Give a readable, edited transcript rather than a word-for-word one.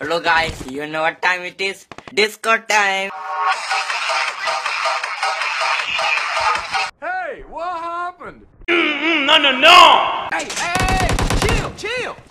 Hello guys, you know what time it is? Disco time! Hey, what happened? No! Hey, chill!